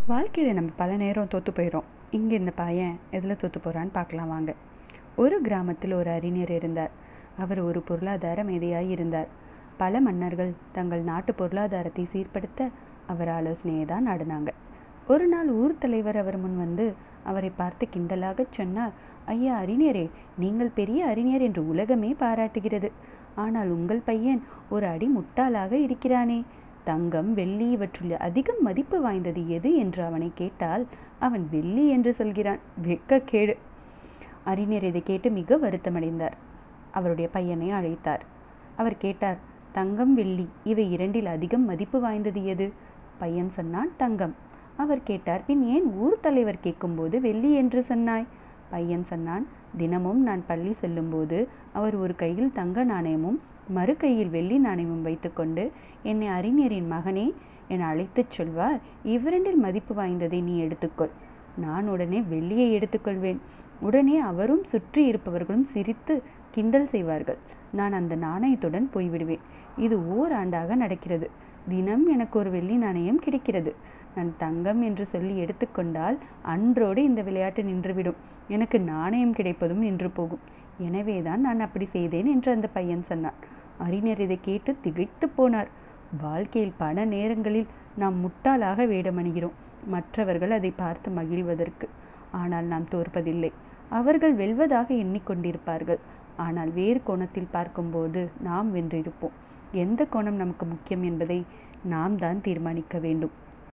வாழ்க்கையில் நம்ம பல நேரம் தோற்று போயிடும். இங்கே இந்த பையன் எதில் தோற்று போகிறான்னு பார்க்கலாம் வாங்க. ஒரு கிராமத்தில் ஒரு அறிஞர் இருந்தார். அவர் ஒரு பொருளாதார மேதையாய் இருந்தார். பல மன்னர்கள் தங்கள் நாட்டு பொருளாதாரத்தை சீர்படுத்த அவர் ஆலோசனையை தான் நாடினாங்க. ஒரு நாள் ஊர் தலைவர் அவர் முன் வந்து அவரை பார்த்து கிண்டலாக சொன்னார், ஐயா அறிஞரே, நீங்கள் பெரிய அறிஞர் என்று உலகமே பாராட்டுகிறது. ஆனால் உங்கள் பையன் ஒரு அடி முட்டாளாக இருக்கிறானே. தங்கம், வெள்ளி இவற்றுள் அதிகம் மதிப்பு வாய்ந்தது எது என்று அவனை கேட்டால் அவன் வெள்ளி என்று சொல்கிறான். வெட்கக்கேடு. அறிஞர் இதை கேட்டு மிக வருத்தமடைந்தார். அவருடைய பையனை அழைத்தார். அவர் கேட்டார், தங்கம், வெள்ளி இவை இரண்டில் அதிகம் மதிப்பு வாய்ந்தது எது? பையன் சொன்னான், தங்கம். அவர் கேட்டார், பின் ஏன் ஊர் தலைவர் கேட்கும்போது வெள்ளி என்று சொன்னாய்? பையன் சொன்னான், தினமும் நான் பள்ளி செல்லும்போது அவர் ஒரு கையில் தங்க நாணயமும் மறு கையில் வெள்ளி நாணயமும் வைத்துக்கொண்டு என்னை அறிஞரின் மகனே என அழைத்துச் சொல்வார். இவ்விரண்டில் மதிப்பு வாய்ந்ததை நீ எடுத்துக்கொள். நான் உடனே வெள்ளியை எடுத்துக்கொள்வேன். உடனே அவரும் சுற்றி இருப்பவர்களும் சிரித்து கிண்டல் செய்வார்கள். நான் அந்த நாணயத்துடன் போய்விடுவேன். இது ஓராண்டாக நடக்கிறது. தினம் எனக்கு ஒரு வெள்ளி நாணயம் கிடைக்கிறது. நான் தங்கம் என்று சொல்லி எடுத்துக்கொண்டால் அன்றோடு இந்த விளையாட்டு நின்றுவிடும். எனக்கு நாணயம் கிடைப்பதும் நின்று போகும். எனவேதான் நான் அப்படி செய்தேன் என்று அந்த பையன் சொன்னான். அறிஞர் இதை கேட்டு திகைத்து போனார். வாழ்க்கையில் பல நேரங்களில் நாம் முட்டாளாக வேடமணிகிறோம், மற்றவர்கள் அதை பார்த்து மகிழ்வதற்கு. ஆனால் நாம் தோற்பதில்லை. அவர்கள் வெல்வதாக எண்ணிக்கொண்டிருப்பார்கள். ஆனால் வேறு கோணத்தில் பார்க்கும்போது நாம் வென்றிருப்போம். எந்த கோணம் நமக்கு முக்கியம் என்பதை நாம் தான் தீர்மானிக்க வேண்டும்.